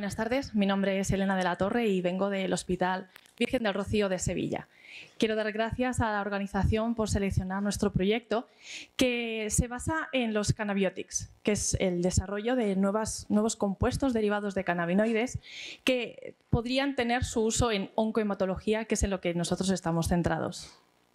buenas tardes. Mi nombre es Elena de la Torre y vengo del Hospital Virgen del Rocío de Sevilla. Quiero dar gracias a la organización por seleccionar nuestro proyecto, que se basa en los cannabiotics, que es el desarrollo de nuevos compuestos derivados de cannabinoides que podrían tener su uso en oncohematología, que es en lo que nosotros estamos centrados.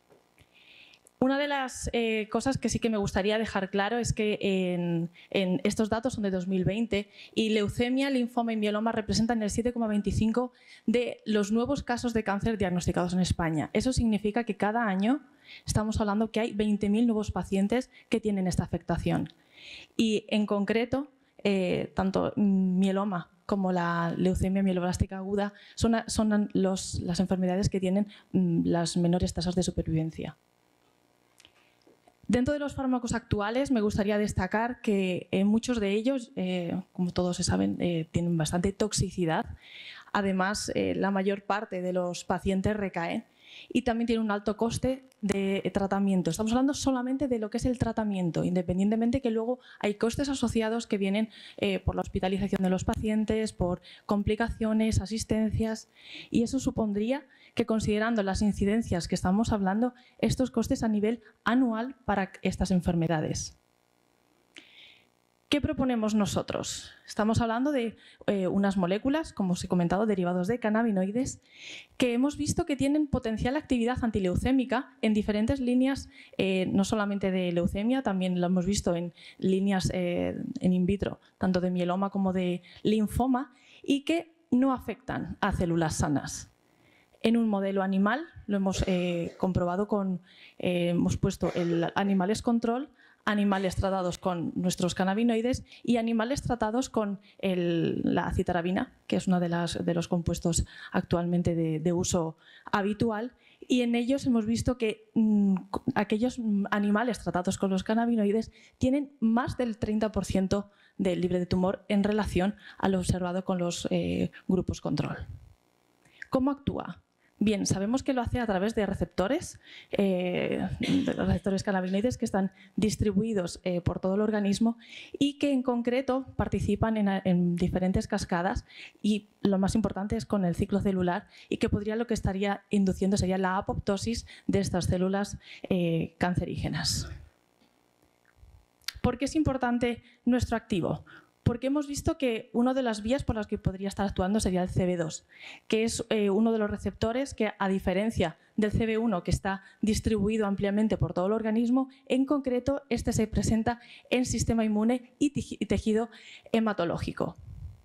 Una de las cosas que sí que me gustaría dejar claro es que en estos datos son de 2020 y leucemia, linfoma y mieloma representan el 7,25% de los nuevos casos de cáncer diagnosticados en España. Eso significa que cada año estamos hablando que hay 20.000 nuevos pacientes que tienen esta afectación. Y en concreto, tanto mieloma como la leucemia mieloblástica aguda son las enfermedades que tienen las menores tasas de supervivencia. Dentro de los fármacos actuales me gustaría destacar que muchos de ellos, como todos se saben, tienen bastante toxicidad. Además, la mayor parte de los pacientes recaen y también tienen un alto coste de tratamiento. Estamos hablando solamente de lo que es el tratamiento, independientemente que luego hay costes asociados que vienen por la hospitalización de los pacientes, por complicaciones, asistencias, y eso supondría que, considerando las incidencias que estamos hablando, estos costes a nivel anual para estas enfermedades. ¿Qué proponemos nosotros? Estamos hablando de unas moléculas, como os he comentado, derivados de cannabinoides, que hemos visto que tienen potencial actividad antileucémica en diferentes líneas, no solamente de leucemia, también lo hemos visto en líneas en in vitro, tanto de mieloma como de linfoma, y que no afectan a células sanas. En un modelo animal, lo hemos comprobado hemos puesto animales control, animales tratados con nuestros cannabinoides y animales tratados con la citarabina, que es uno de los compuestos actualmente de uso habitual, y en ellos hemos visto que aquellos animales tratados con los cannabinoides tienen más del 30% de libre de tumor en relación a lo observado con los grupos control. ¿Cómo actúa? Bien, sabemos que lo hace a través de receptores cannabinoides que están distribuidos por todo el organismo y que en concreto participan en diferentes cascadas, y lo más importante es con el ciclo celular, y que lo que estaría induciendo sería la apoptosis de estas células cancerígenas. ¿Por qué es importante nuestro activo? Porque hemos visto que una de las vías por las que podría estar actuando sería el CB2, que es uno de los receptores que, a diferencia del CB1, que está distribuido ampliamente por todo el organismo, en concreto este se presenta en sistema inmune y tejido hematológico.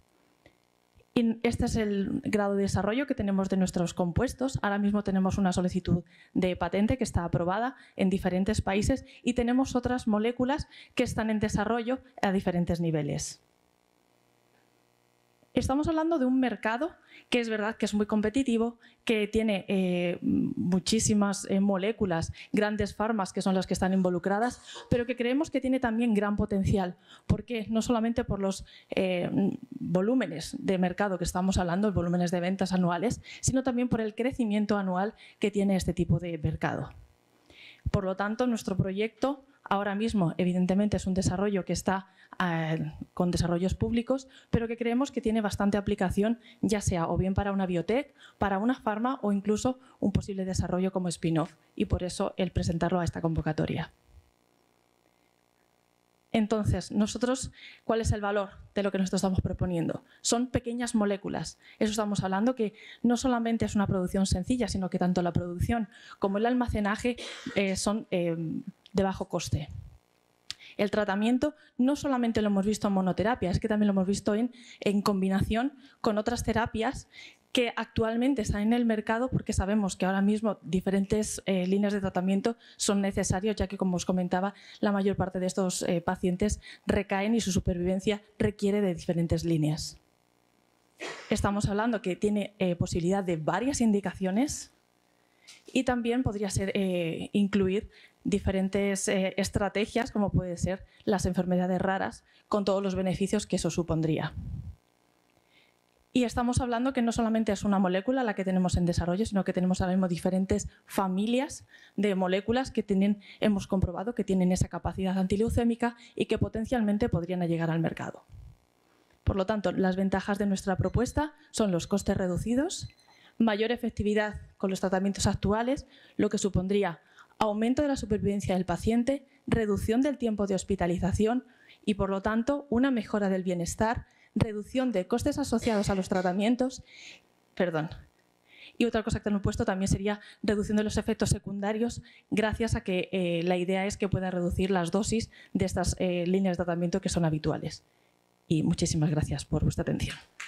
Este es el grado de desarrollo que tenemos de nuestros compuestos. Ahora mismo tenemos una solicitud de patente que está aprobada en diferentes países y tenemos otras moléculas que están en desarrollo a diferentes niveles. Estamos hablando de un mercado que es verdad que es muy competitivo, que tiene muchísimas moléculas, grandes farmas que son las que están involucradas, pero que creemos que tiene también gran potencial. ¿Por qué? No solamente por los volúmenes de mercado que estamos hablando, volúmenes de ventas anuales, sino también por el crecimiento anual que tiene este tipo de mercado. Por lo tanto, nuestro proyecto ahora mismo, evidentemente, es un desarrollo que está con desarrollos públicos, pero que creemos que tiene bastante aplicación, ya sea o bien para una biotech, para una farma o incluso un posible desarrollo como spin-off, y por eso el presentarlo a esta convocatoria. Entonces, ¿cuál es el valor de lo que nosotros estamos proponiendo? Son pequeñas moléculas. Eso estamos hablando que no solamente es una producción sencilla, sino que tanto la producción como el almacenaje son de bajo coste. El tratamiento no solamente lo hemos visto en monoterapia, es que también lo hemos visto en combinación con otras terapias que actualmente están en el mercado, porque sabemos que ahora mismo diferentes líneas de tratamiento son necesarios, ya que, como os comentaba, la mayor parte de estos pacientes recaen y su supervivencia requiere de diferentes líneas. Estamos hablando que tiene posibilidad de varias indicaciones y también podría ser incluir diferentes estrategias, como puede ser las enfermedades raras, con todos los beneficios que eso supondría. Y estamos hablando que no solamente es una molécula la que tenemos en desarrollo, sino que tenemos ahora mismo diferentes familias de moléculas que hemos comprobado que tienen esa capacidad antileucémica y que potencialmente podrían llegar al mercado. Por lo tanto, las ventajas de nuestra propuesta son los costes reducidos, mayor efectividad con los tratamientos actuales, lo que supondría aumento de la supervivencia del paciente, reducción del tiempo de hospitalización y, por lo tanto, una mejora del bienestar, reducción de costes asociados a los tratamientos. Y otra cosa que hemos puesto también sería reducción de los efectos secundarios, gracias a que la idea es que pueda reducir las dosis de estas líneas de tratamiento que son habituales. Y muchísimas gracias por vuestra atención.